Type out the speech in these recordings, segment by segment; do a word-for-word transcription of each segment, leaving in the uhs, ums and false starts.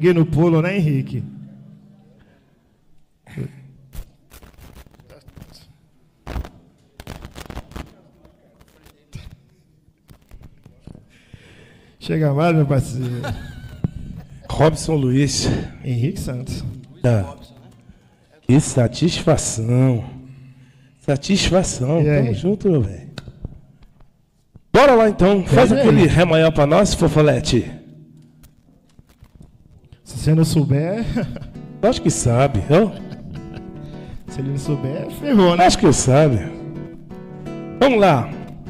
Peguei no pulo, né, Henrique? Chega mais, meu parceiro. Robson Luiz. Henrique Santos. Ah, que satisfação. Satisfação. Tamo junto, meu velho. Bora lá, então. Faz aquele ré maior pra nós, Fofolete. Se você não souber... Acho que sabe. Ó. Se ele não souber, ferrou, né? Acho que sabe. Vamos lá.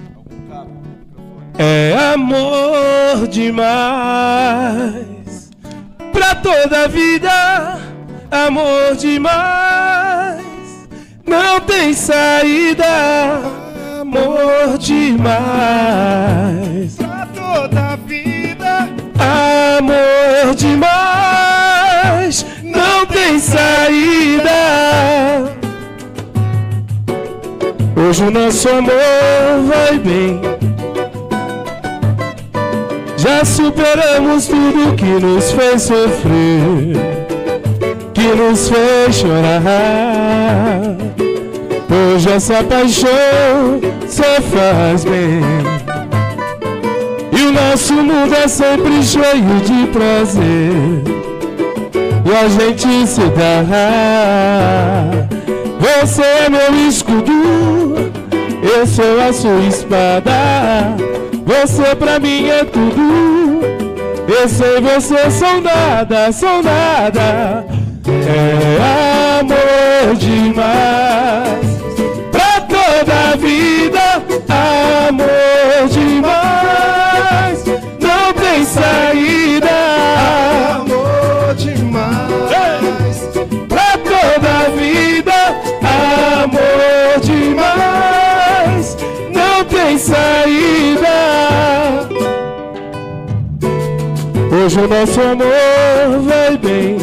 É amor demais pra toda a vida, amor demais, não tem saída, amor demais Pra toda a vida, amor demais, não tem saída. Hoje o nosso amor vai bem, já superamos tudo que nos fez sofrer, que nos fez chorar. Hoje essa paixão só faz bem, e o nosso mundo é sempre cheio de prazer, e a gente se dá. Você é meu escudo, eu sou a sua espada. Você pra mim é tudo, eu sei você são nada, são nada. É amor demais pra toda a vida, amor demais, não tem saída. amor demais. Pra toda a vida, amor demais, não tem saída. Hoje o nosso amor vai bem,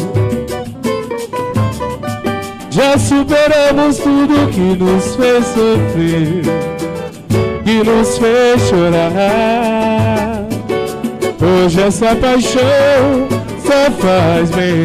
já superamos tudo que nos fez sofrer, que nos fez chorar. Hoje essa paixão só faz bem,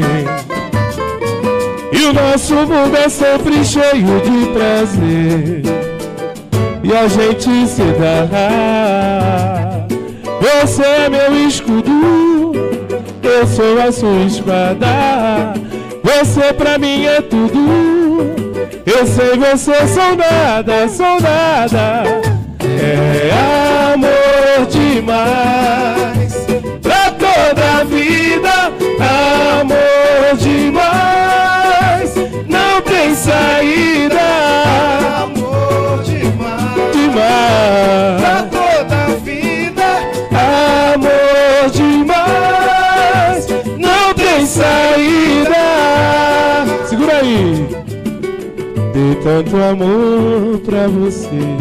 e o nosso mundo é sempre cheio de prazer, e a gente se dá. Você é meu escudo, eu sou a sua espada. Você pra mim é tudo, eu sei você são nada, são nada. É amor demais pra toda a vida, amor demais, não tem saída. Amor demais. Demais Pra toda a vida, amor demais, não tem saída. Segura aí. Dei tanto amor pra você,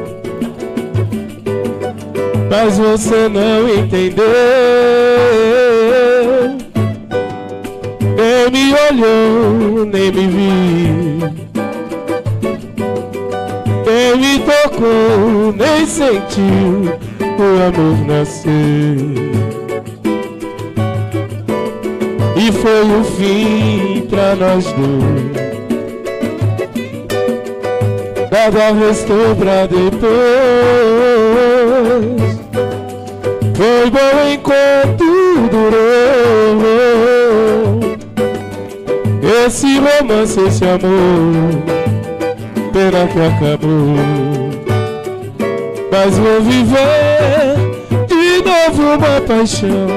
mas você não entendeu. Nem me olhou, nem me viu, nem me tocou, nem sentiu o amor nascer. E foi o fim pra nós dois, nada restou pra depois. Foi bom enquanto durou esse romance, esse amor, pena que acabou. Mas vou viver de novo uma paixão,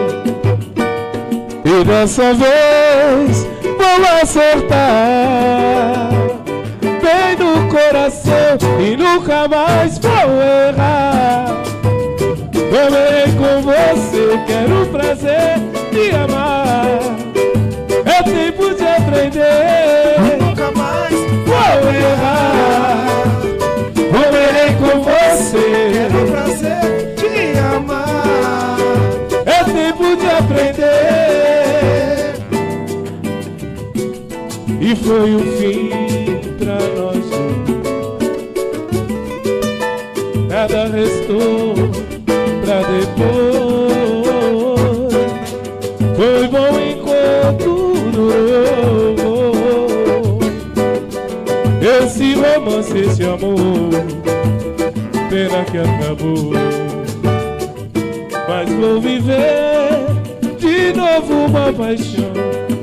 e dessa vez vou acertar bem no coração e nunca mais vou errar. Amei com você, quero o prazer de amar. É tempo de aprender, nunca mais vou errar. Amei com você, quero o prazer de amar. é tempo de aprender. E foi o fim pra nós dois, nada restou pra depois. Foi bom enquanto você se amou, pena que acabou. Mas vou viver de novo uma paixão,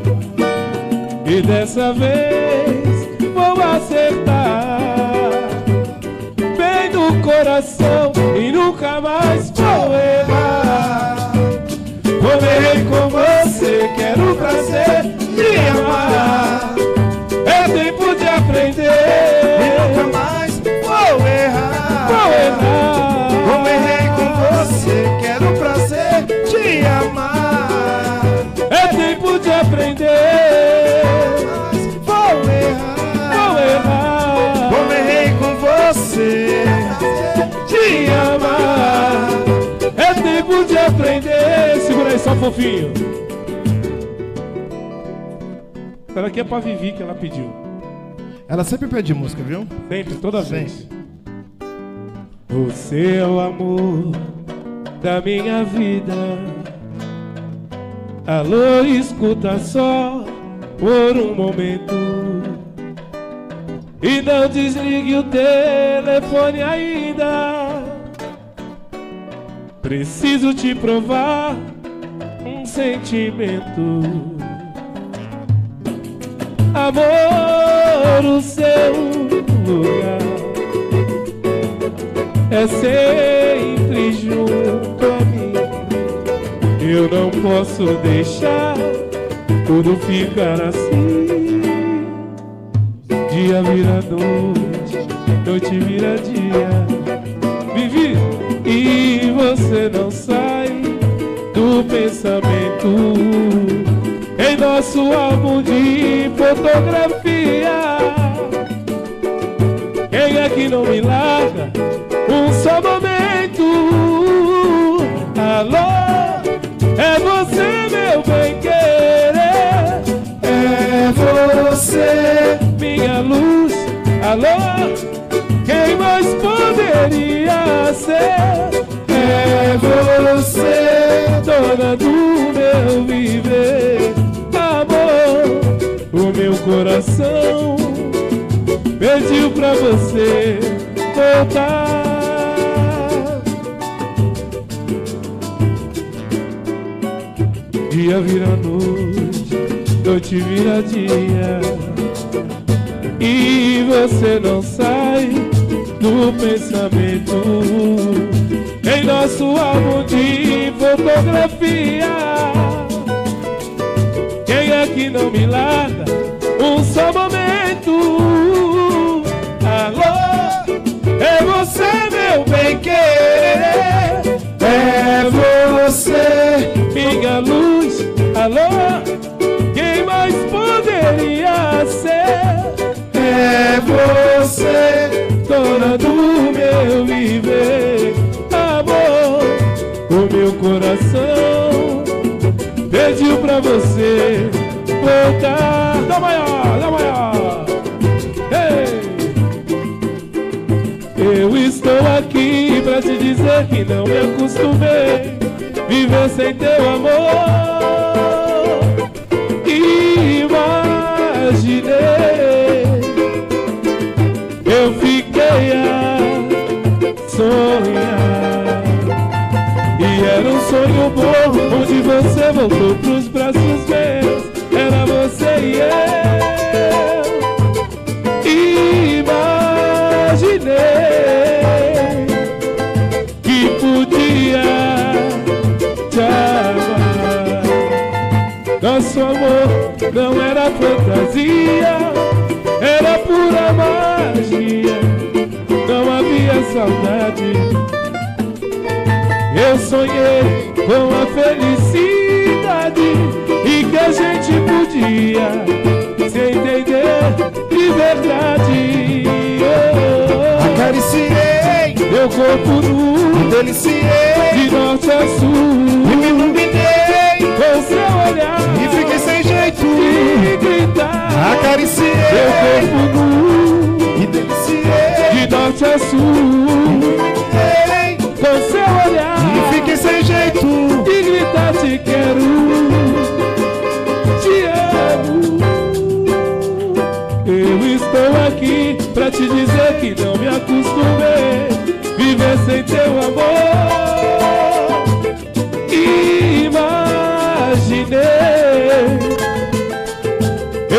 e dessa vez vou acertar bem no coração e nunca mais vou errar. Como errei com você, quero o prazer de amar. É tempo de aprender e nunca mais vou errar. Vou errar. Como errei com você, quero o prazer de amar. É tempo de aprender. Mas vou errar. Vou errar. Como errei com você, Te amar. É tempo de aprender. Segura aí só, fofinho. Essa daqui é pra Vivi que ela pediu. ela sempre pede música, viu? Sempre, toda Sim. vez. Você é o amor da minha vida. Alô, escuta só por um momento e não desligue o telefone ainda. Preciso te provar um sentimento. Amor, o seu lugar é sempre junto a mim. Eu não posso deixar tudo ficar assim. Dia vira noite, noite vira dia. Vivi e você não sai do pensamento. Em nosso álbum de fotografia, quem é que não me larga um só momento? Alô, é você, meu bem-querer. É você, minha luz. Alô, quem mais poderia ser? é você, dona do meu viver. Amor, o meu coração pediu pra você voltar. Dia vira noite, noite vira dia, e você não sai do pensamento. Em nosso álbum de fotografia, quem é que não me larga um só momento? Alô, é você, meu bem-querer. é você, Minha luz. Alô, quem mais poderia ser? é você, Dona do meu viver. Amor, o meu coração pediu pra você voltar. Dá maior, dá maior. Ei! Eu estou aqui pra te dizer que não me acostumei viver sem teu amor. Imaginei, eu fiquei a sonhar, e era um sonho bom, onde você voltou pros braços meus. Era você e eu. Imaginei que podia te amar. Nosso amor não era fantasia, era pura magia. Não havia saudade. Eu sonhei com a felicidade e que a gente podia se entender de verdade. Oh, acariciei, meu corpo nu, deliciei, de norte a sul, e me iluminei, com seu olhar, e fiquei sem jeito de gritar. acariciei, Meu corpo nu, e deliciei, de norte a sul, ei, com seu olhar, e fiquei sem jeito de gritar te quero, te amo. Eu estou aqui pra te dizer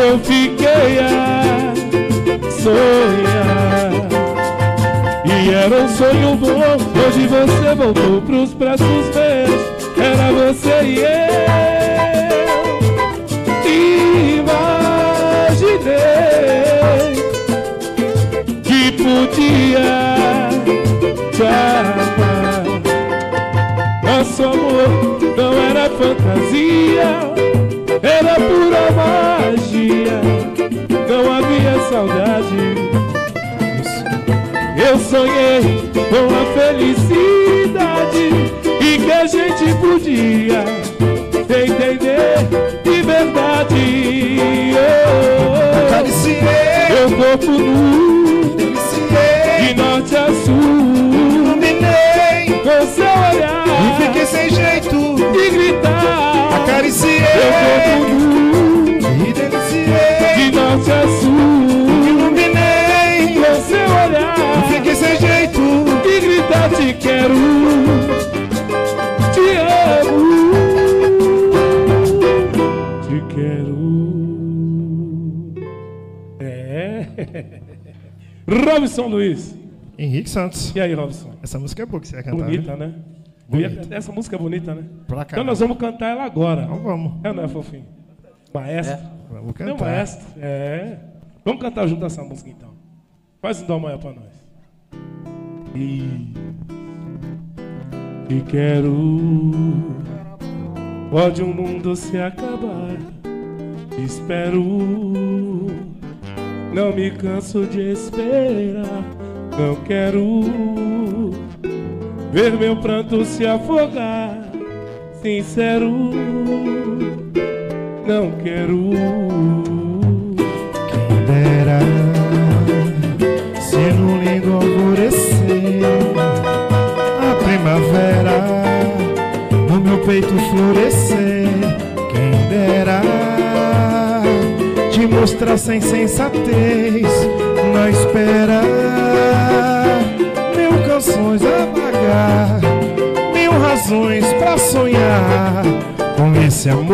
eu fiquei a sonhar. E era um sonho bom, hoje você voltou pros braços meus. Era você e eu. Imaginei que podia te amar. Nosso amor não era fantasia, era pura magia. Não havia saudade. Eu sonhei com a felicidade e que a gente podia entender de verdade. Oh, acariciei meu corpo nu, deliciei de norte a sul, iluminei com seu olhar e fiquei sem jeito de gritar. Acariciei meu corpo nu, e deliciei de norte a sul, iluminei com seu olhar e fiquei sem jeito de gritar. Te quero, te amo, te quero. É. Robson Luiz. Henrique Santos. E aí, Robson? Essa música é boa que você vai cantar. Bonita, né? né? Bonita. Essa música é bonita, né? Pra cá. Então nós vamos cantar ela agora. Então vamos. É ou não é, fofinho? Maestro. É. Vamos Meu cantar. maestro. É. Vamos cantar junto essa música então. Faz um dó maior pra nós. E te quero. Pode o mundo se acabar. Te espero. Não me canso de esperar. Não quero ver meu pranto se afogar. Sincero, não quero. Quem dera se no lindo alvorecer a primavera no meu peito florescer. Quem dera te mostrar sem sensatez na espera, mil canções a vagar, mil razões pra sonhar com esse amor,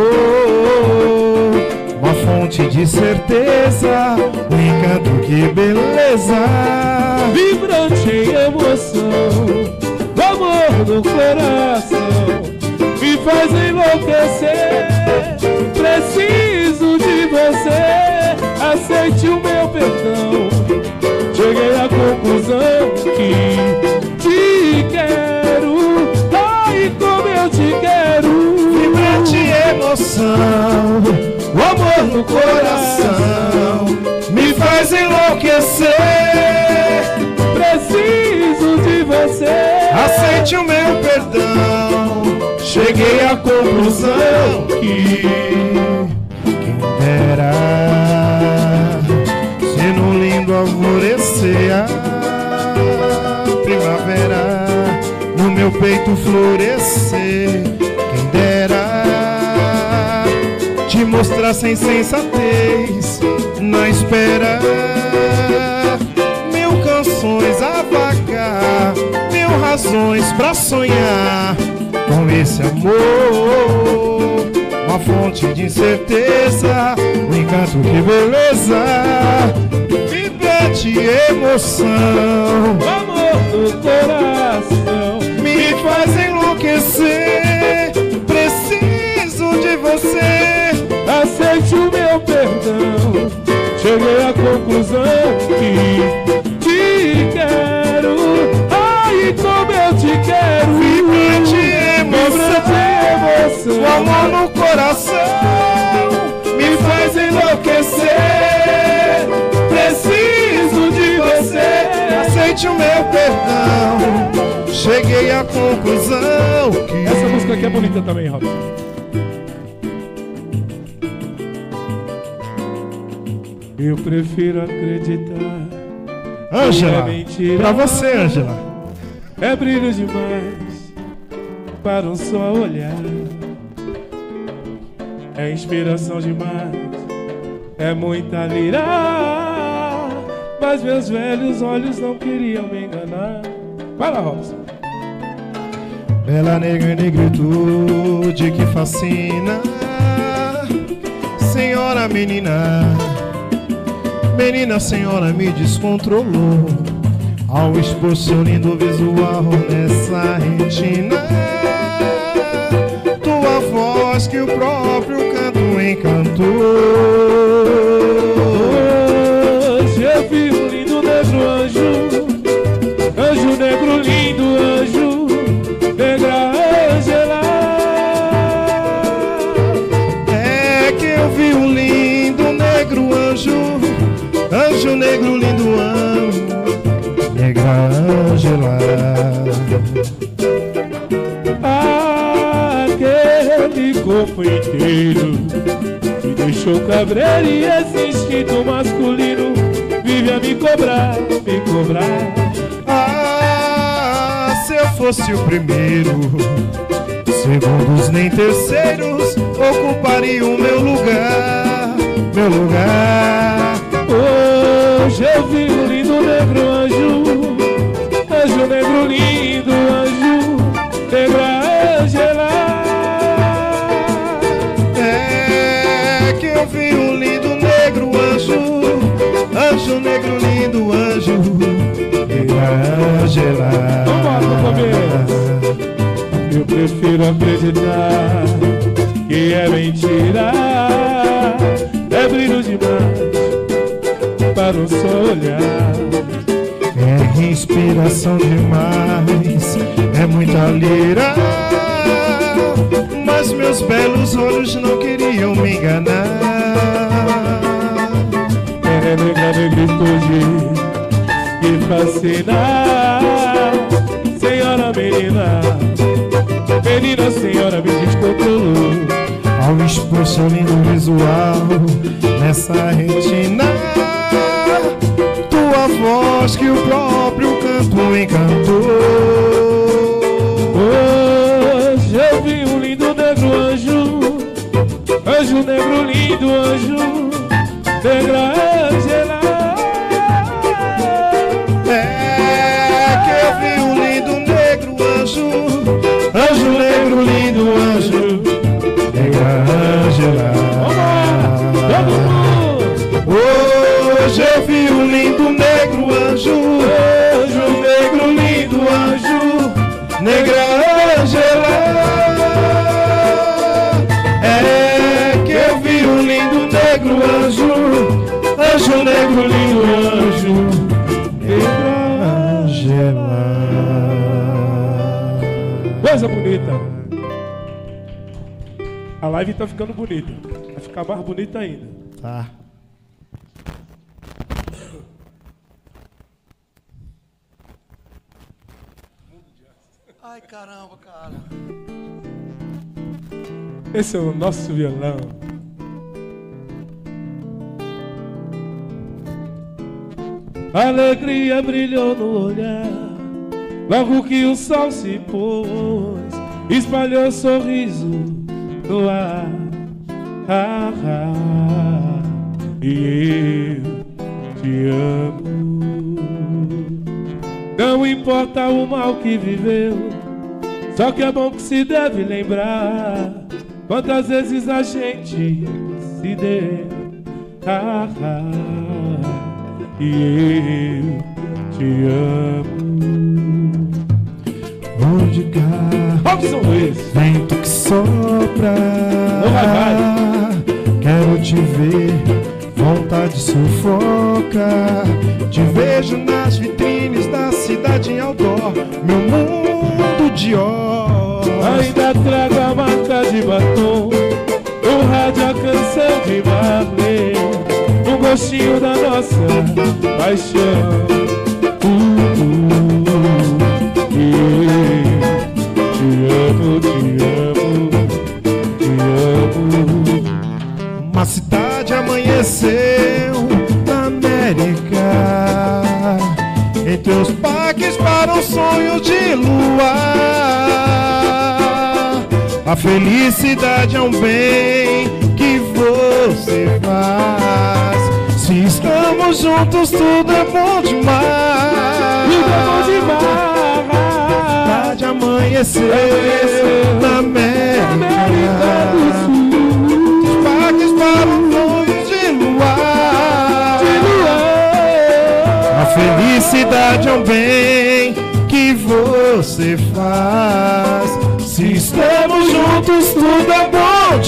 uma fonte de certeza, um encanto, que beleza, Vibrante em emoção, amor no coração, me faz enlouquecer. Preciso de você, aceite o meu perdão. Cheguei à conclusão que te quero, ai como eu te quero. vibrante emoção, o amor no coração, me faz enlouquecer. Preciso de você, Aceite o meu perdão, cheguei à conclusão que quem dera se no lindo alvorecer a primavera no meu peito florescer. Quem dera te mostrar sem sensatez na espera, mil canções a vagar, mil razões pra sonhar com esse amor, uma fonte de incerteza, um encanto, que beleza, vibrante emoção, amor no coração, me faz enlouquecer. Preciso de você, aceite o meu perdão. Cheguei à conclusão que te quero, ai como eu te quero. vibrante emoção, emoção, o amor no coração, me faz enlouquecer. Preciso de você, aceite o meu perdão. Cheguei à conclusão que essa música aqui é bonita também, Robson. Eu prefiro acreditar. Ângela, É mentira. pra você, Ângela. É brilho demais para um só olhar. É inspiração demais, é muita lira. Mas meus velhos olhos não queriam me enganar. Vai lá, Robson. Bela negra em negritude que fascina, senhora menina, Menina, a senhora me descontrolou ao expor seu lindo visual nessa retina. Tua voz que o próprio canto encantou. Hoje eu vi um lindo negro anjo, anjo negro lindo, anjo, negra Ângela. É que eu vi um lindo negro anjo, anjo negro lindo anjo, negra Ângela. Aquele corpo inteiro me deixou cabreiro e esse instinto masculino vive a me cobrar, me cobrar. Ah, se eu fosse o primeiro, segundos nem terceiros ocupariam o meu lugar, meu lugar. Hoje eu vi um lindo negro anjo, anjo negro lindo, anjo, negra Ângela. É que eu vi um lindo negro anjo, anjo negro lindo, anjo, negra Ângela. Vamos no começo. Eu prefiro acreditar que é mentira, é brilho demais para um só olhar. É inspiração demais, é muita lira, mas meus belos olhos não queriam me enganar. É negra negritude que fascina, senhora menina, menina senhora me descontrolou. Ao expor seu lindo visual nessa retina, tua voz que o próprio canto encantou. Hoje eu vi um lindo negro anjo, anjo negro lindo, anjo, negra Ângela. É que eu vi um lindo negro anjo, anjo negro lindo, anjo, negra Ângela. Hoje eu vi um lindo negro anjo, anjo negro lindo, anjo, negra Ângela. É que eu vi um lindo negro anjo, anjo negro lindo, anjo, negra Ângela. Coisa bonita. A live tá ficando bonita. Vai ficar mais bonita ainda. Tá. Ai, caramba, cara. Esse é o nosso violão. A alegria brilhou no olhar, logo que o sol se pôs, espalhou sorriso no ar. Ah, ah, e eu te amo. Não importa o mal que viveu, só que é bom que se deve lembrar quantas vezes a gente se deu. Ah, ah, e eu te amo. Vou ligar, vento que sopra. Oh, vai, vai. Quero te ver, vontade sufoca. Te vejo nas vitrines da cidade em outdoor, meu mundo de ó. Ainda trago a marca de batom, o rádio, a canção de Marley, um gostinho da nossa paixão. Uh, uh, yeah. Te amo, te amo, te amo. Uma cidade amanheceu na América, em teus parques para um sonho de luar. A felicidade é um bem que você faz. Se estamos juntos tudo é bom demais. Tudo é bom demais. Cidade amanheceu na América, América do Sul. parques para um sonho de luar. De luar. você faz. Se estamos juntos, tudo é bom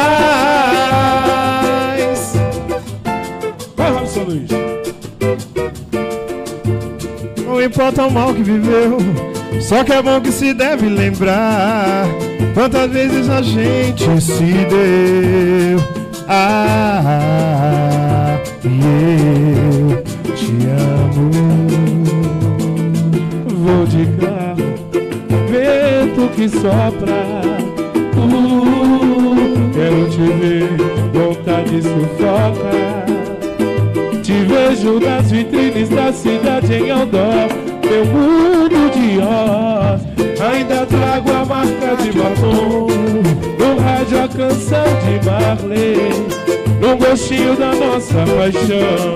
demais. Vai, Robson Luiz. Não importa o mal que viveu, só que é bom que se deve lembrar quantas vezes a gente se deu. Ah, e eu te amo. Vou de carro, vento que sopra. uh, Quero te ver, vontade sufoca. Te vejo nas vitrines da cidade em outdoor. Meu mundo de Oz. Ainda trago a marca de batom. No rádio a canção de Marley. No gostinho da nossa paixão.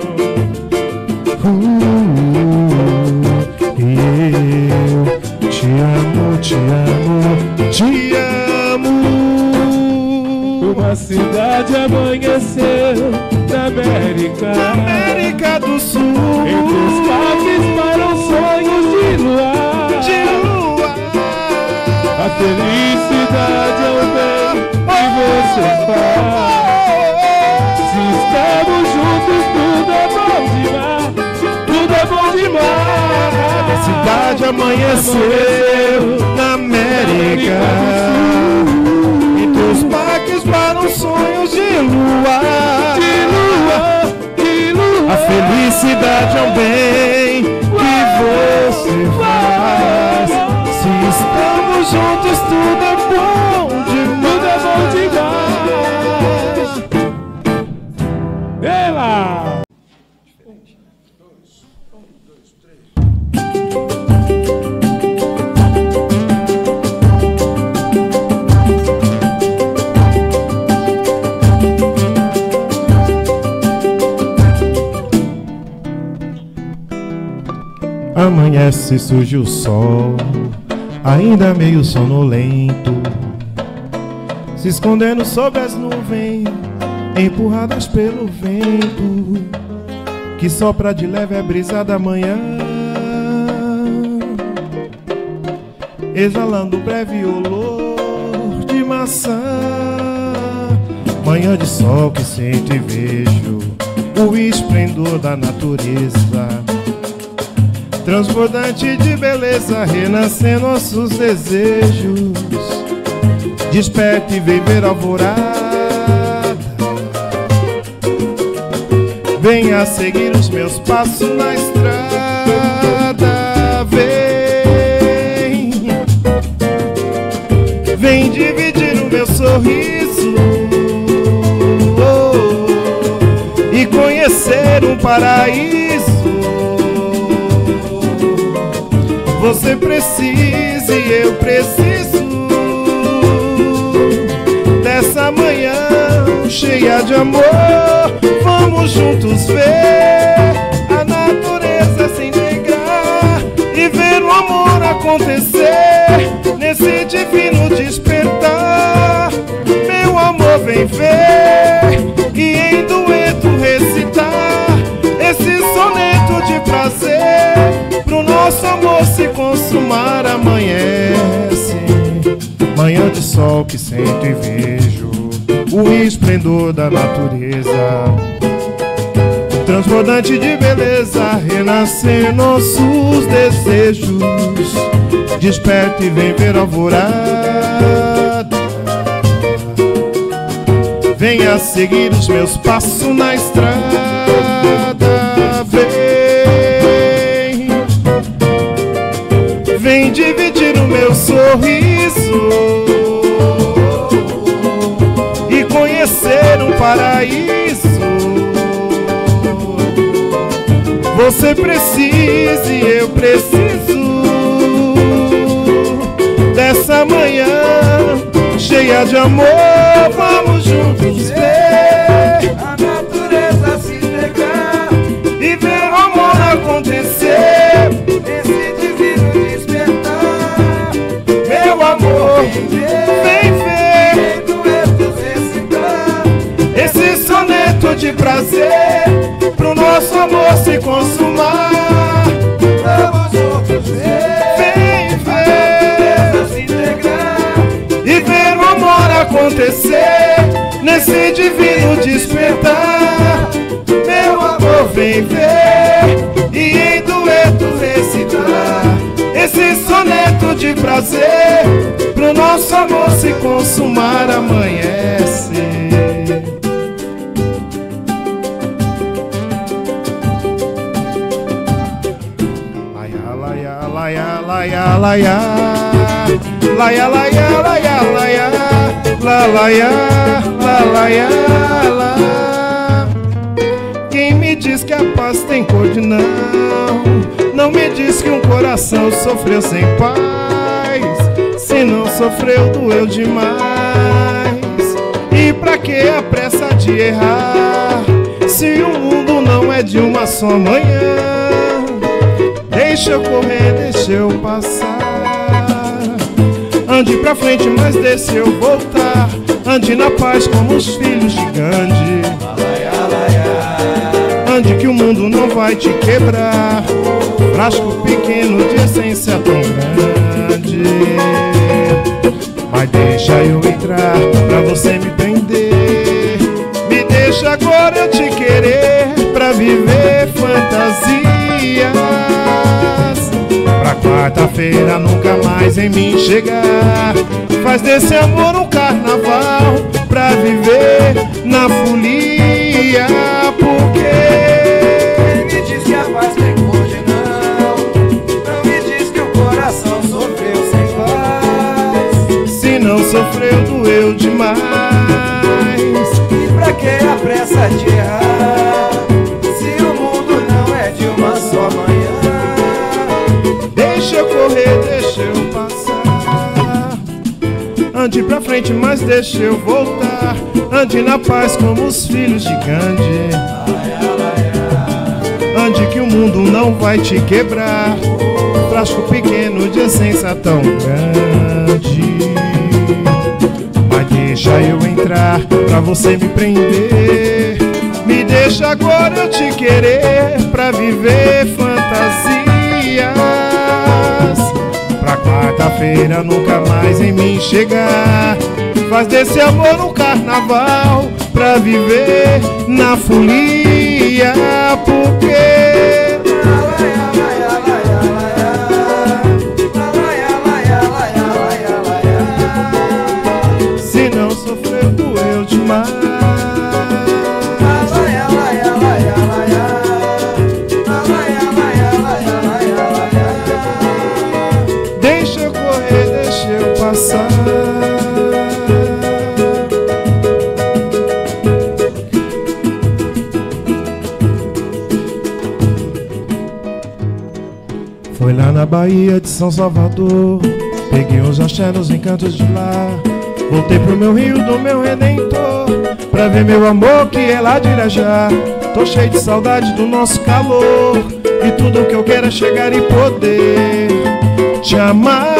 uh, E eu te amo, te amo, te amo. Uma cidade amanheceu na América, Na América do Sul, entre os parques param sonhos de luar. de lua. A felicidade é o bem que você faz. Se estamos juntos, tudo é bom demais. Tudo é bom demais. A cidade amanheceu na América, entre os parques param sonhos de lua. De lua, de lua. A felicidade é o bem que você faz. Se estamos juntos, tudo é bom demais. Tudo é bom demais. Vem lá. Amanhece, surge o sol, ainda meio sonolento, se escondendo sob as nuvens, empurradas pelo vento, que sopra de leve a brisa da manhã, exalando um breve olor de maçã. Manhã de sol que sento e vejo o esplendor da natureza, transbordante de beleza, renascer nossos desejos. Desperta e vem ver a alvorada, venha seguir os meus passos na estrada. Vem, vem dividir o meu sorriso, oh, e conhecer um paraíso. Você precisa e eu preciso dessa manhã cheia de amor. Vamos juntos ver a natureza se integrar e ver o amor acontecer nesse divino despertar. Meu amor, vem ver e em dueto recitar esse soneto de prazer, pro nosso amor se consumar. Amanhece, manhã de sol que sento e vejo o esplendor da natureza, transbordante de beleza, renascer nossos desejos. Desperta e vem ver a alvorada, venha seguir os meus passos na estrada. Vem, vem dividir o meu sorriso e conhecer um paraíso. Você precisa e eu preciso dessa manhã cheia de amor. Vamos juntos ver A natureza se entregar e ver o amor acontecer. esse divino despertar. Meu amor, vem ver Em duetos recitar esse soneto de prazer, pro nosso amor se consumar. Vamos juntos ver Vem ver acontecer nesse divino despertar. Meu amor, vem ver e em dueto recitar esse soneto de prazer, pro nosso amor se consumar amanhece. Laia, laia, laia, laia, laia, laia, laia, laia, laia, la, laia, la, laia, la. Quem me diz que a paz tem cor de não, não me diz que um coração sofreu sem paz. Se não sofreu, doeu demais. E pra que a pressa de errar, se o mundo não é de uma só manhã? Deixa eu correr, deixa eu passar. Ande pra frente, mas deixa eu voltar. Ande na paz como os filhos de Gandhi. Ande que o mundo não vai te quebrar. Frasco pequeno de essência tão grande. Mas deixa eu entrar pra você me prender. Me deixa agora eu te querer pra viver fantasias. Pra quarta-feira nunca mais em mim chegar. Faz desse amor um carnaval pra viver na folia. Porque me diz que a paz tem cor de não, não me diz que o coração sofreu sem paz. Se não sofreu, doeu demais. E pra que a pressa de errar, se o mundo não é de uma só manhã? Deixa eu correr, deixa eu passar. Ande pra frente, mas deixa eu voltar. Ande na paz como os filhos de Gandhi. Ande que o mundo não vai te quebrar. Frasco pequeno de essência tão grande. Mas deixa eu entrar pra você me prender. Me deixa agora eu te querer pra viver fantasias. Pra quarta-feira nunca mais em mim chegar. Faz desse amor um carnaval pra viver na folia. Porque se não sofreu, doeu demais. Deixa eu correr, deixa eu passar. Foi lá na Bahia de São Salvador, peguei uns axé nos encantos de lá. Voltei pro meu rio do meu Redentor, pra ver meu amor que é lá de Irajá. Tô cheio de saudade do nosso calor, e tudo que eu quero é chegar e poder te amar,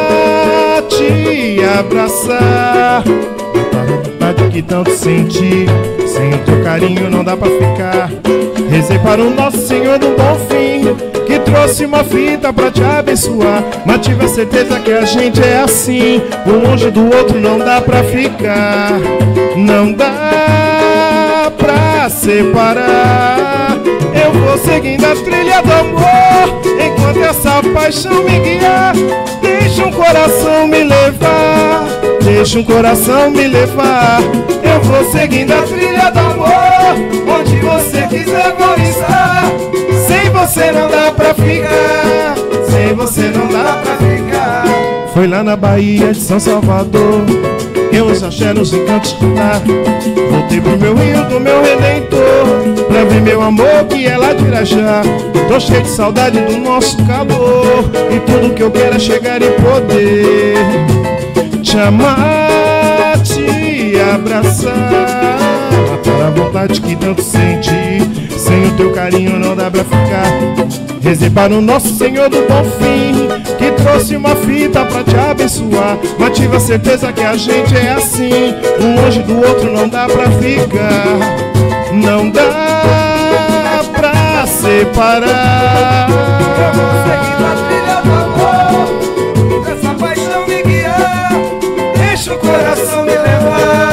te abraçar. A vontade que tanto senti, sem o teu carinho não dá pra ficar. Rezei para o nosso Senhor do Bom Fim, que trouxe uma fita pra te abençoar. Mas tive a certeza que a gente é assim, um longe do outro não dá pra ficar. Não dá pra separar. Eu vou seguindo a trilha do amor, enquanto essa paixão me guiar. Deixa um coração me levar, deixa um coração me levar. Eu vou seguindo a trilha do amor, onde você quiser vou estar. Sem você não dá pra ficar, sem você não dá pra ficar. Foi lá na Bahia de São Salvador, eu os axé nos encantos de lá. Voltei pro meu rio do meu Redentor, pra ver meu amor que é lá de Irajá. Tô cheio de saudade do nosso calor, e tudo que eu quero é chegar e poder te amar, te abraçar. Matar a vontade que tanto senti, sem o teu carinho não dá pra ficar. Rezei para o nosso Senhor do Bom Fim, que trouxe uma fita pra te abençoar. Mas tive a certeza que a gente é assim, um longe do outro não dá pra ficar. Não dá pra separar. Eu vou seguindo a trilha do amor, essa paixão me guiar. Deixa o coração me levar.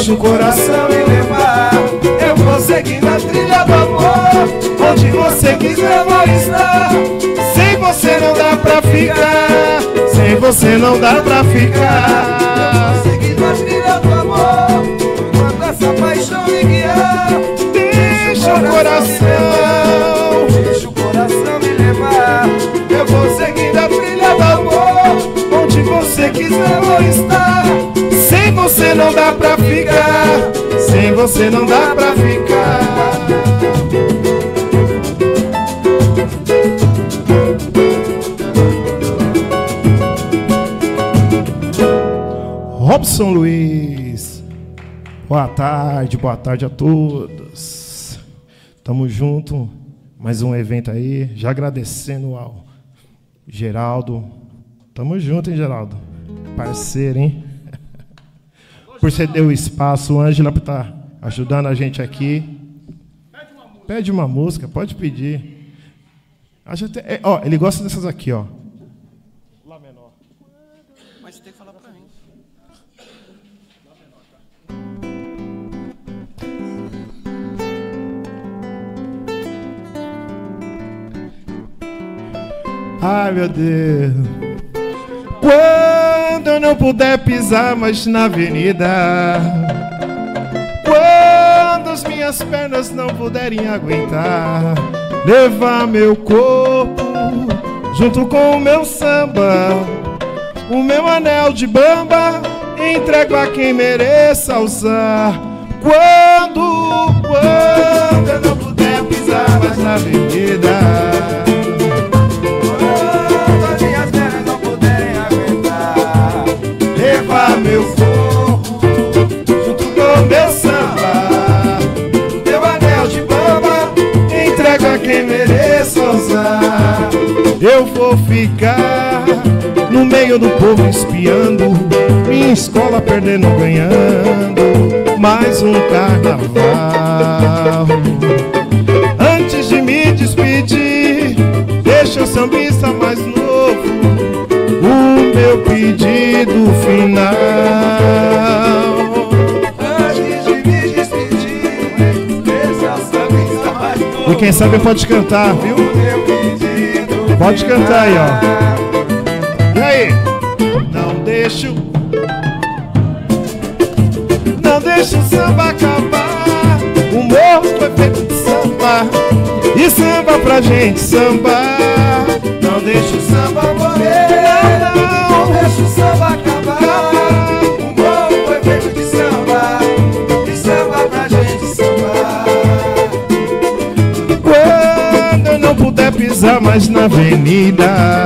deixa o coração me levar. Eu vou seguindo a trilha do amor, onde você quiser vou estar. Sem você não dá pra ficar, sem você não dá pra ficar. Eu vou seguindo a trilha do amor, enquanto essa paixão me guiar. Deixa o coração, deixa o coração me levar. Eu vou seguindo a trilha do amor, onde você quiser vou estar. Sem você não dá pra ficar, sem você não dá pra ficar. Robson Luiz, boa tarde, boa tarde a todos. Tamo junto, mais um evento aí, já agradecendo ao Geraldo. Tamo junto, hein, Geraldo? Parceiro, hein? Por ceder o espaço, o Ângela por estar ajudando a gente aqui. Pede uma música, pode pedir. Acho até, é, ó, ele gosta dessas aqui, ó. Lá menor. Mas você tem que falar pra mim. Ai, meu Deus. Quando eu não puder pisar mais na avenida, quando as minhas pernas não puderem aguentar, levar meu corpo junto com o meu samba, o meu anel de bamba, entrego a quem mereça usar. Quando, quando eu não puder pisar mais na avenida, levar meu corpo junto com meu samba, meu anel de bamba, entrego a quem mereça usar. Eu vou ficar no meio do povo espiando, minha escola perdendo, ganhando mais um carnaval. Antes de me despedir, deixa o sambista mais novo o meu pedido final. Antes de me despedir, deixa o sambista mais novo. E quem sabe pode cantar, viu? O meu pedido pode final. cantar aí, ó. E aí? Não deixo, não deixo o samba acabar. O morro foi feito de samba, e samba pra gente sambar. Não deixa o samba morrer, não, não deixa o samba acabar. O morro foi feito de samba, e samba pra gente sambar. Quando eu não puder pisar mais na avenida,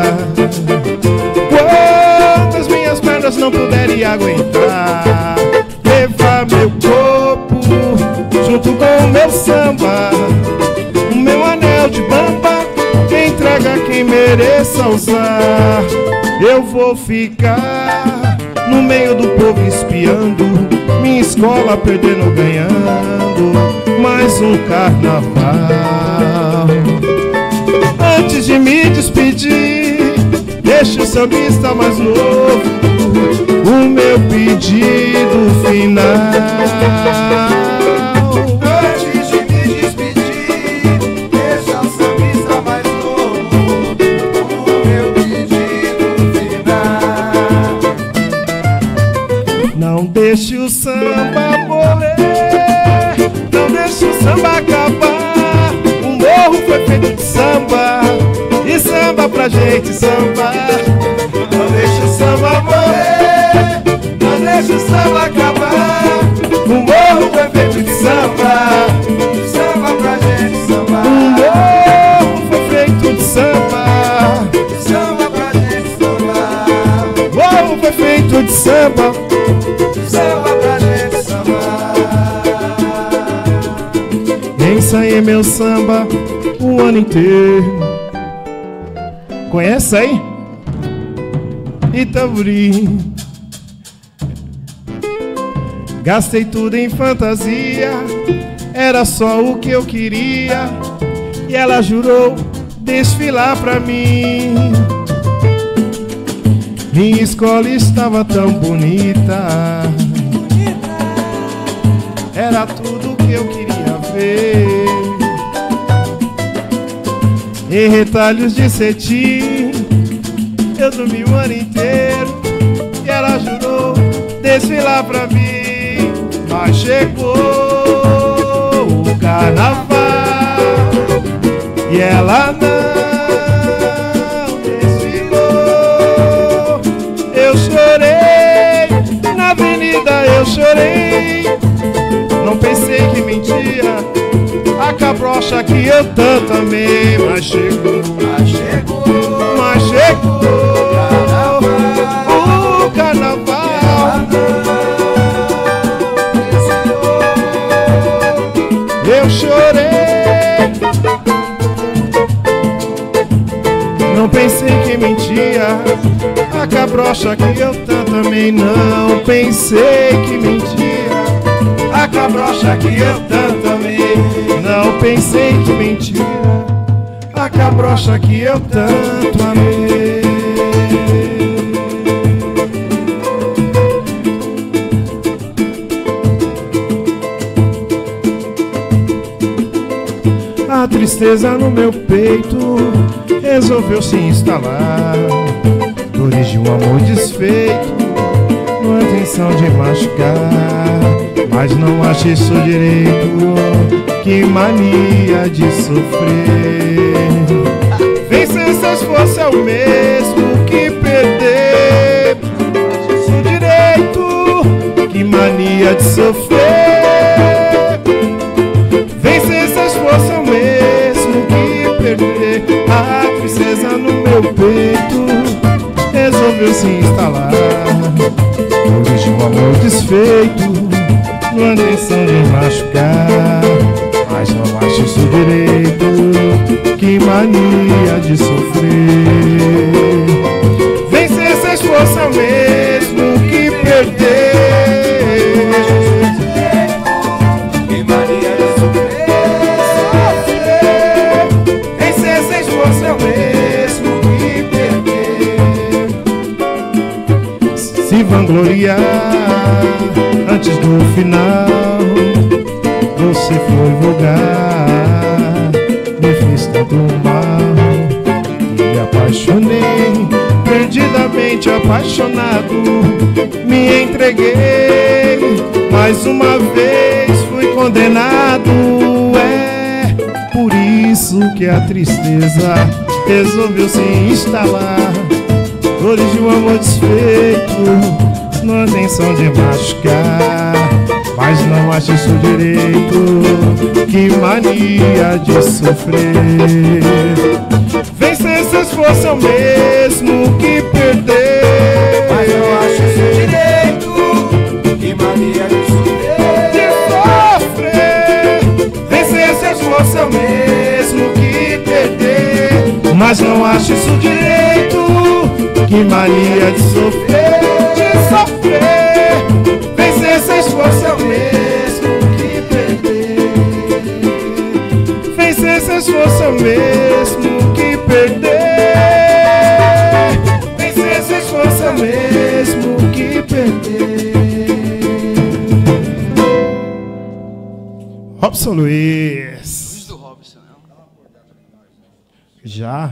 quando as minhas pernas não puderem aguentar, levar meu corpo junto com o meu samba, o meu anel de bamba, entrega quem mereça usar. Eu vou ficar no meio do povo espiando, minha escola perdendo, ganhando mais um carnaval. Antes de me despedir, deixa o sambista mais novo o meu pedido final. Antes de me despedir, deixa o sambista mais novo o meu pedido final. Não deixe o samba morrer, não deixe o samba acabar. O morro foi feito de samba, e samba pra gente sambar. Não deixe o samba morrer, não deixe o samba acabar. O morro foi feito de samba, samba pra gente sambar. o morro foi feito de samba, Samba pra gente sambar. o morro foi feito de samba, Samba pra gente sambar. ensaiei meu samba o ano inteiro. Conhece aí? Itamburim. Gastei tudo em fantasia, era só o que eu queria, e ela jurou desfilar pra mim. Minha escola estava tão bonita, era tudo que eu queria ver. Em retalhos de cetim eu dormi o ano inteiro e ela jurou desfilar pra mim. Mas chegou o carnaval e ela não desfilou. Eu chorei, na avenida eu chorei. Não pensei que mentia a cabrocha que eu tanto amei. Mas chegou, Mas chegou, mas chegou carnaval, o carnaval. Eu chorei, não pensei que mentia a cabrocha que eu tanto amei. Não pensei que mentia a cabrocha que eu tanto amei. Não pensei que mentia a cabrocha que eu tanto amei. A tristeza no meu peito resolveu se instalar. Dores de um amor desfeito, numa intenção de machucar. Mas não acho isso direito, que mania de sofrer. Vencer se esforço é o mesmo que perder. Isso direito, que mania de sofrer. Vencer se esforço é o mesmo que perder. A tristeza no meu peito resolveu se instalar. Dores de um amor desfeito, numa intenção de machucar. Mas não acho isso direito, que mania de sofrer. Vencer se esforço é o mesmo que perder. que mania de Sofrer. Vencer se esforço é o mesmo que perder. Se vangloriar antes do final, você foi vulgar, me fez tanto mal. Me apaixonei, perdidamente apaixonado. Me entreguei, mais uma vez fui condenado. É por isso que a tristeza resolveu se instalar. Dores de um amor desfeito, numa intenção de machucar. Mas não acho isso direito, que mania de sofrer. Vencer se esforço é o mesmo que perder. Mas não acho isso direito, que mania de sofrer. De sofrer. Vencer se esforço é o mesmo que perder. Mas não acho isso direito, que mania de sofrer. De sofrer. Vencer se esforço é o mesmo que perder. Vencer se esforço é o mesmo que perder. Vencer se esforço é o mesmo que perder. Robson Luiz. Do Robson, não? Já?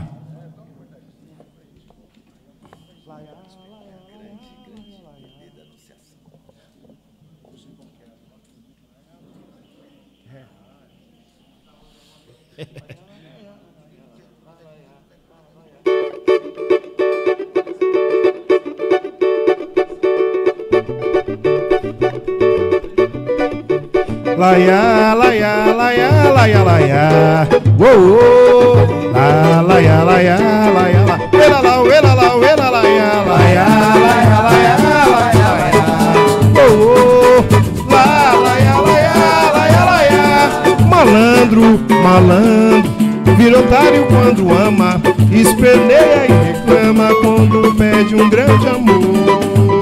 Laia, laia, laia, laia, laia. Uou, uou. La, laia, laia, laia, la. Ela lá, ela lá, ela laia, laia, laia, laia, laia, laia. Uou, uou. La, laia, laia, laia, laia. Malandro, malandro, vira otário quando ama, esperneia e reclama quando pede um grande amor.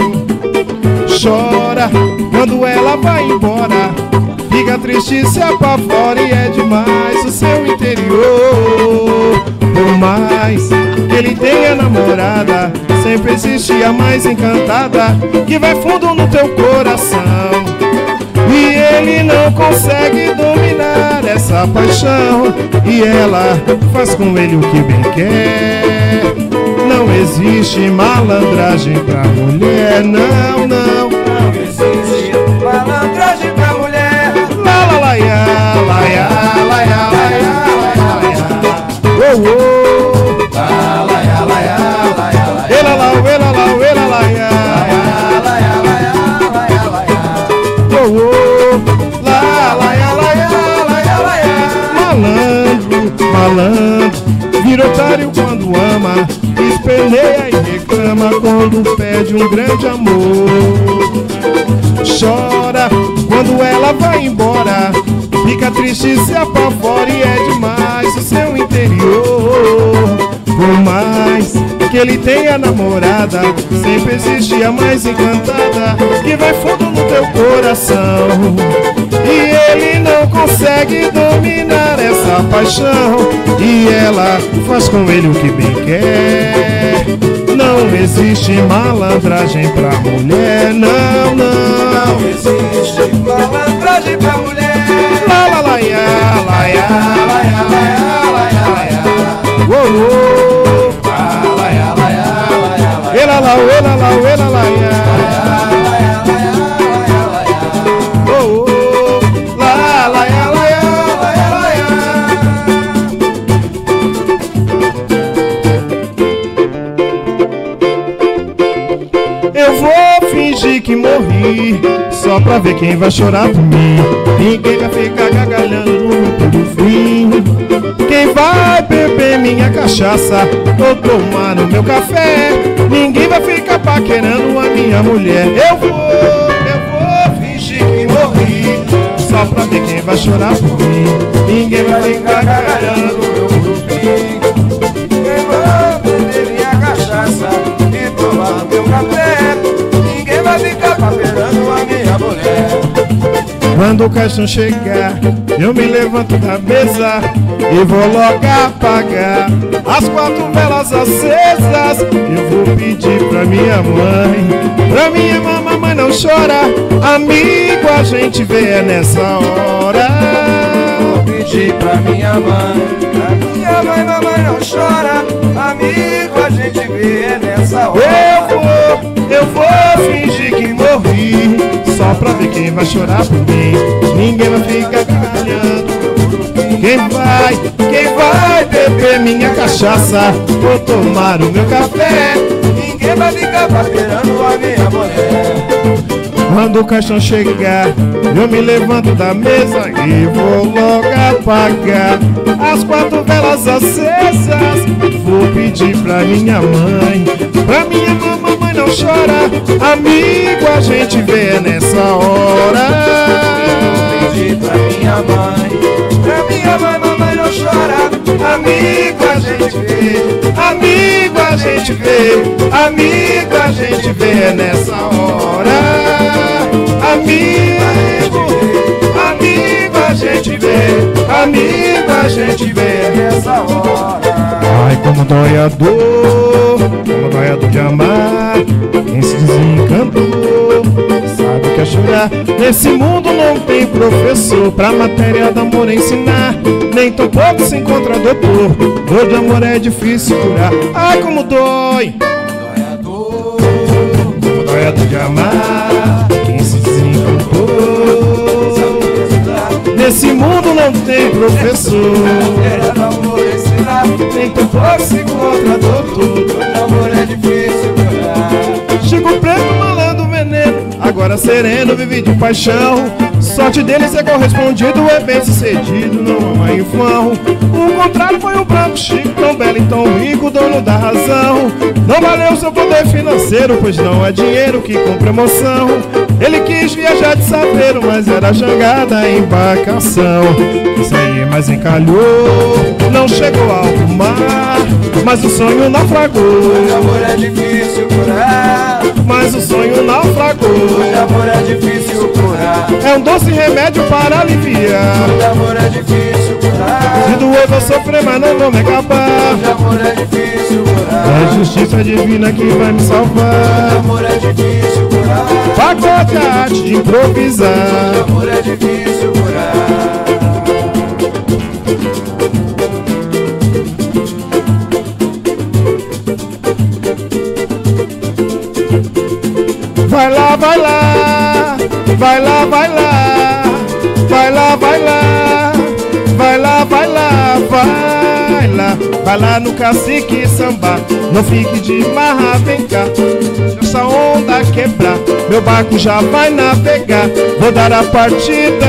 Chora quando ela vai embora, fica triste, se apavora e é demais o seu interior. Por mais que ele tenha namorada, sempre existe a mais encantada, que vai fundo no teu coração. e ele não consegue dominar essa paixão, e ela faz com ele o que bem quer. Não existe malandragem pra mulher, não, não. Não existe malandragem pra mulher. Lá, lá, lá, ia, lá, ia, lá, ia, lá, ia, lá, ia. Oh, oh. Lá, lá, ia, lá, ia, lá, ia, lá, ia. Ela lá, ela lá, ela lá, ia. Lá, ia, lá, ia, lá, ia, lá, ia. Oh, oh. Lá, lá, ia, lá, ia, lá, ia, lá, ia. Malandro, malandro, vira otário quando ama, espelheia e reclama quando pede um grande amor. Chora quando ela vai embora, fica triste, se apavora e é demais o seu interior. Por mais que ele tenha namorada, sempre existe a mais encantada que vai fundo no teu coração, e ele não consegue dominar essa paixão, e ela faz com ele o que bem quer. Não existe malandragem pra mulher, não, não. Não existe malandragem pra mulher. Lá, lá, lá, ia, lá, ia, lá, ia, lá, ia, lá, ia, lá, ia. Oh, oh. Lá, ia, lá, ia, lá, ia, lá, ia. Ela lá, ela lá, ela lá, ia. Lá, ia, lá, ia, lá, ia, lá, ia. Oh, oh. Lá, lá, ia, lá, ia, lá, ia, lá, ia. Eu vou fingir que morri, só pra ver quem vai chorar por mim. Ninguém vai ficar gargalhando no meu pelo fim. Quem vai beber minha cachaça ou tomar no meu café, ninguém vai ficar paquerando a minha mulher. Eu vou, eu vou fingir que morri, só pra ver quem vai chorar por mim. Ninguém vai ficar gargalhando no meu pelo fim. Quem vai beber minha cachaça e tomar meu café, ninguém vai ficar paquerando a minha mulher. Quando o caixão chegar, eu me levanto da mesa e vou logo apagar as quatro velas acesas. Eu vou pedir pra minha mãe, pra minha mamãe, mãe não chora, amigo a gente vê nessa hora. Vou pedir pra minha mãe, pra minha mãe, mamãe não chora, amigo a gente vê nessa hora. Eu vou, eu vou fingir que morri, só pra ver quem vai chorar por mim. Ninguém vai ficar gargalhando. Quem vai, quem vai beber minha cachaça ou tomar o meu café, Ninguém vai ficar paquerando a minha mulher. quando o caixão chegar, eu me levanto da mesa e vou logo apagar as quatro velas acesas. Vou pedir pra minha mãe, pra minha mamãe não chora, amigo a gente vê nessa hora. Vou pedir pra minha mãe, pra minha mãe, mamãe não chora, amigo a gente vê, Amigo a gente vê, amigo a gente vê nessa hora. Amigo, amigo a gente vê, amigo a gente vê nessa hora. Ai, como dói a dor, como dói a dor de amar. Quem se desencantou sabe o que é chorar. Nesse mundo não tem professor pra matéria do amor ensinar. Nem tão pouco se encontra doutor, dor de amor é difícil curar. Ai, como dói, Dói a dor, como dói a dor de amar. Quem se desencantou, nesse mundo não tem professor, matéria do amor ensinar. nem tão pouco se encontra doutor. Dor de amor é difícil curar. Chico Preto, malandro, veneno, agora sereno, vive de paixão. Sorte dele ser correspondido, é bem sucedido, não ama em vão. O contrário foi o branco Chico, tão belo e tão rico, dono da razão. Não valeu seu poder financeiro, pois não é dinheiro que compra emoção. Ele quis viajar de saveiro, mas era jangada a embarcação. Isso aí, mas encalhou, não chegou ao mar, mas o sonho naufragou. Dor de amor é difícil curar. Mas o sonho naufragou. Dor de amor é difícil curar. É um doce remédio para aliviar. Dor de amor é difícil curar. Se doer vou sofrer, mas não vou me acabar. Dor de amor é difícil curar. É a justiça divina que vai me Dor de salvar. amor é difícil curar. pacote a arte de improvisar. De amor é difícil curar. Vai lá, vai lá, vai lá, vai lá, vai lá, vai lá, vai lá, vai lá, vai lá, vai lá no cacique samba, não fique de marra, vem cá, essa onda quebrar, meu barco já vai navegar, vou dar a partida.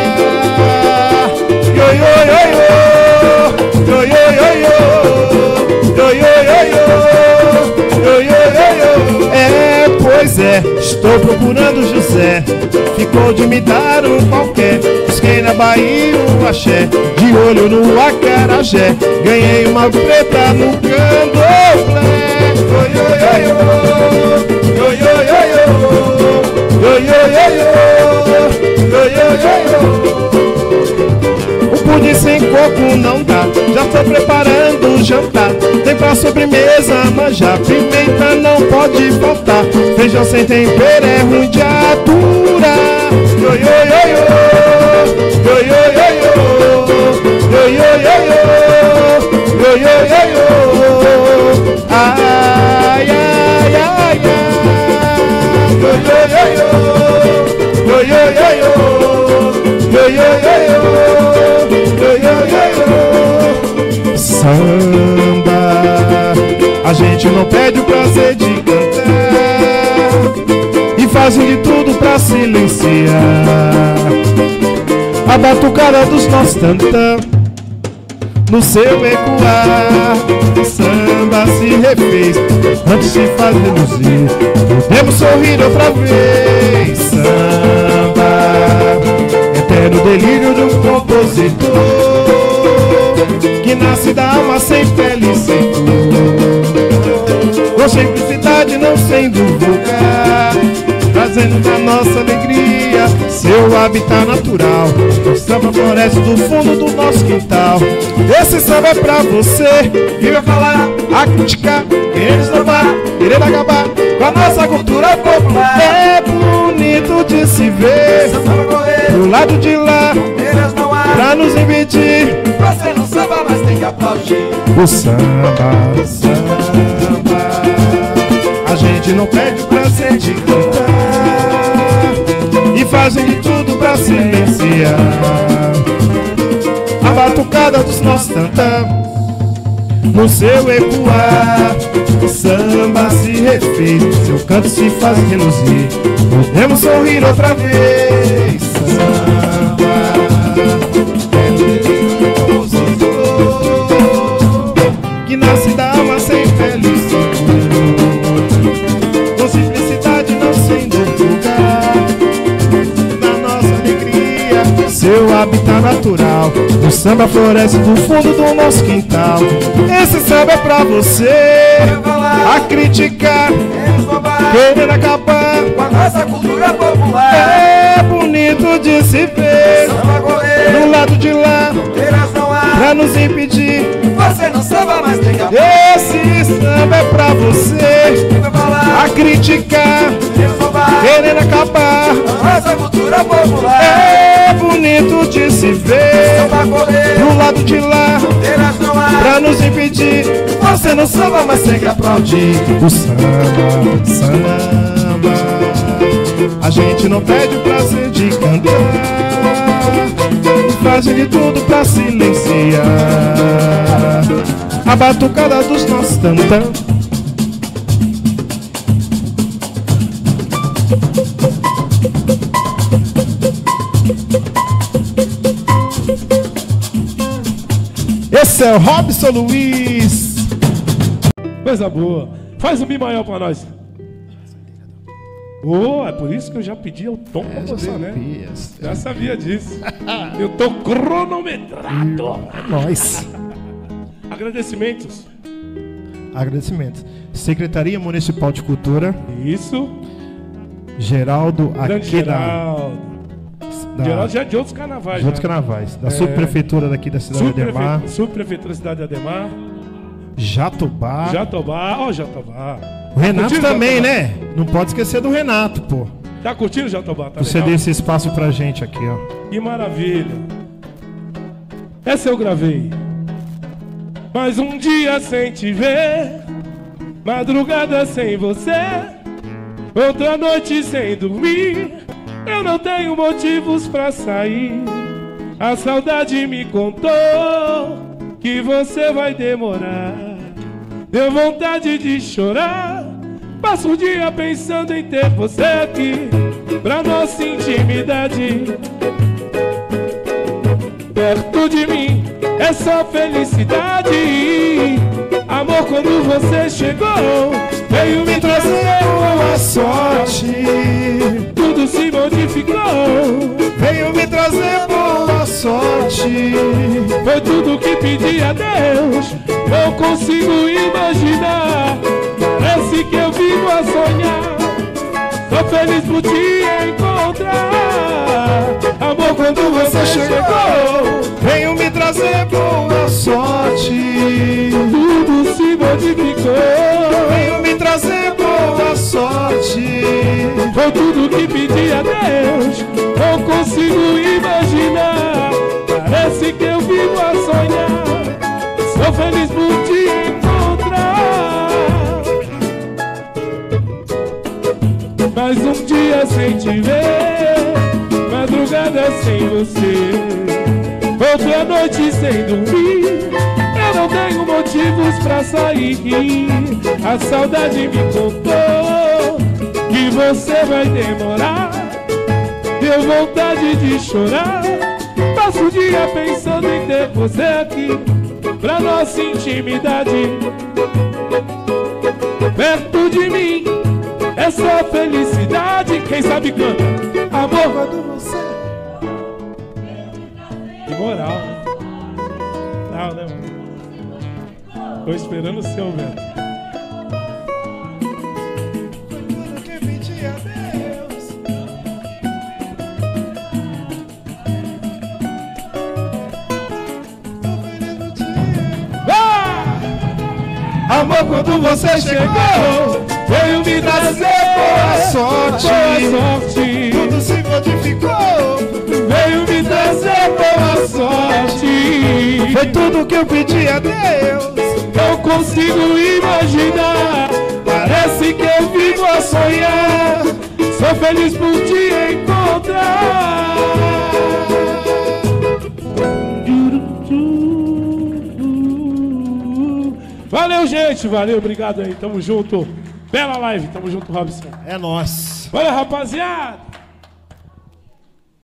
Yo, yo, yo, yo, yo, yo, yo, yo, yo, yo, yo, yo, yo, yo, é, pois é, estou procurando José, ficou de me dar um qualquer, busquei na Bahia um axé, de olho no acarajé, ganhei uma preta no candomblé. Yo, yo, yo, yo, yo, yo, yo, yo, yo, yo, yo, yo, yo, yo. Pudim sem coco não dá, já tô preparando o jantar. Tem pra sobremesa manjar, pimenta não pode faltar. Feijão sem tempero é ruim de aturar. Yo, yo, yo, yo, yo, yo, yo, yo, yo, yo, yo, yo, yo, yo, ai, ai, ai, ai, yo, yo, yo, yo, yo, yo, yo, yo, yo, yo, yo. Samba, a gente não perde o prazer de cantar e fazem de tudo pra silenciar a batucada dos nossos tantã no seu ecoar. Samba se refez antes de fazermos ir, podemos sorrir outra vez. Samba, eterno delírio de um compositor que nasce da alma sem pele e sem cor, com simplicidade não sendo vulgar, trazendo da nossa alegria seu habitat natural. O samba floresce do fundo do nosso quintal. Esse samba é pra você que vai falar, a criticar, querer esnobar, querer acabar com a nossa cultura popular. É bonito de se ver do lado de lá, pra nos impedir. Você não samba, mas tem que aplaudir. O samba, o samba, a gente não perde o prazer de cantar e fazem de tudo pra silenciar a batucada dos nossos tantã no seu ecoar. O samba se refez, seu canto se faz reluzir, podemos sorrir outra vez. Samba, que nasce da alma sem pele e sem cor, com simplicidade não sendo vulgar, na nossa alegria seu habitat natural. O samba floresce do fundo do nosso quintal. Esse samba é pra você a criticar, querer acabar com a nossa cultura popular. É bonito de se ver do lado de lá, pra nos impedir. Você não samba, mas tem que esse samba é pra você a criticar, querer acabar a nossa cultura popular. É bonito de se ver do lado de lá, pra nos impedir. Você não samba, mas tem que aplaudir. O samba, samba, a gente não perde o prazer de cantar, fazem de tudo pra silenciar a batucada dos nossos tantã. Esse é o Robson Luiz. Coisa boa. Faz um mi maior pra nós. Oh, é por isso que eu já pedi o tom É, pra já você, né? sabia. Já sabia disso. Eu tô cronometrado. É nóis. Agradecimentos. Agradecimentos. Secretaria Municipal de Cultura, Isso. Geraldo Grande aqui da, Geraldo. da Geraldo já é de outros carnavais. de outros já. carnavais, da É. subprefeitura daqui da cidade de Ademar, Subprefe... Subprefeitura da cidade de Ademar. Jatobá. Jatobá. Ó, oh, Jatobá. O Renato Curtiu, também, Jatobá? né? Não pode esquecer do Renato, pô. Tá curtindo, Jatobá? Tá Você dê esse espaço pra gente aqui, ó. Que maravilha. Essa eu gravei. Mais um dia sem te ver, madrugada sem você, outra noite sem dormir. Eu não tenho motivos pra sair. A saudade me contou que você vai demorar. Deu vontade de chorar. Passo o dia pensando em ter você aqui, pra nossa intimidade. Perto de mim é só felicidade. Amor, quando você chegou, veio me trazer boa sorte. Tudo se modificou, veio me trazer boa sorte. Foi tudo que pedi a Deus. Não consigo imaginar, parece que eu vivo a sonhar. Tô feliz por te encontrar. Amor, quando você chegou, veio me trazer boa sorte. Tudo se modificou, veio me trazer boa sorte. Foi tudo que pedi a Deus. Não consigo imaginar, parece que eu vivo a sonhar. Sou feliz por te encontrar. Mais um dia sem te ver, madrugada sem você, outra noite sem dormir. Eu não tenho motivos pra sair. A saudade me contou que você vai demorar. Deu vontade de chorar. Passo o dia pensando em ter você aqui, pra nossa intimidade. Perto de mim é só felicidade. Quem sabe canta. Amor, quando você... Que moral. Não, né, mano? Tô esperando o seu, velho. Tudo que pedi a Deus. Ah! Amor, quando você chegou, veio me trazer boa sorte. Boa sorte. Tudo se modificou, veio me trazer boa sorte. foi tudo que eu pedi a Deus. Não consigo imaginar, parece que eu vivo a sonhar. Sou feliz por te encontrar. Valeu, gente, valeu, obrigado aí, tamo junto. Bela live, tamo junto, Robson. É nóis. Valeu, rapaziada.